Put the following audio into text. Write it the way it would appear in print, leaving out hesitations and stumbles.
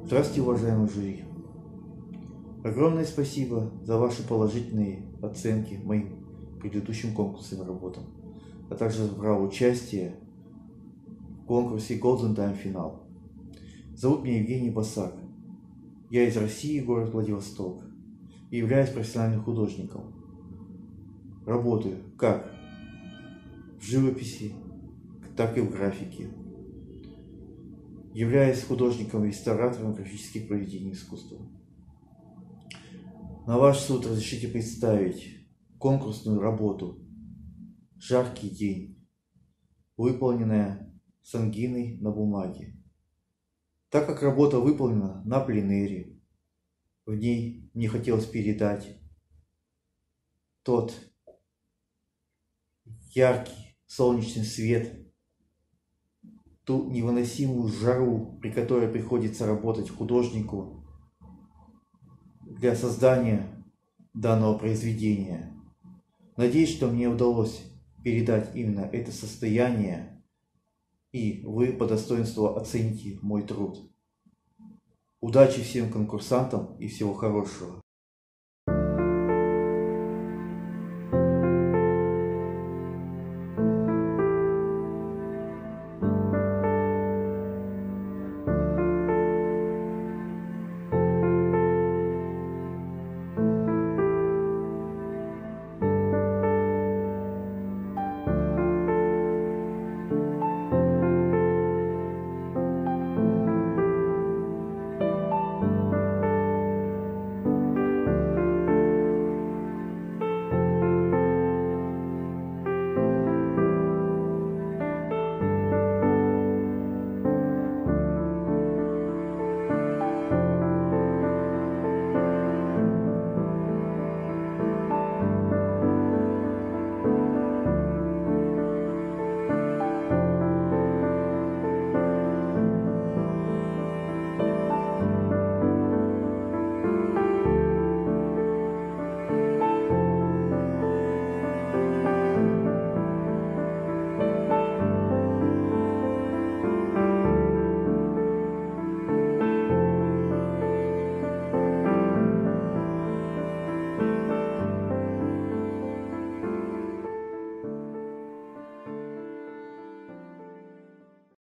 Здравствуйте, уважаемый жюри. Огромное спасибо за ваши положительные оценки моим предыдущим конкурсным работам, а также за право участия в конкурсе Golden Time Final. Зовут меня Евгений Басак. Я из России, город Владивосток, и являюсь профессиональным художником. Работаю как в живописи, так и в графике. Являюсь художником-реставратором графических произведений искусства. На ваш суд разрешите представить конкурсную работу «Жаркий день», выполненная с ангиной на бумаге. Так как работа выполнена на пленэре, в ней мне хотелось передать тот яркий солнечный свет, ту невыносимую жару, при которой приходится работать художнику для создания данного произведения. Надеюсь, что мне удалось передать именно это состояние, и вы по достоинству оцените мой труд. Удачи всем конкурсантам и всего хорошего.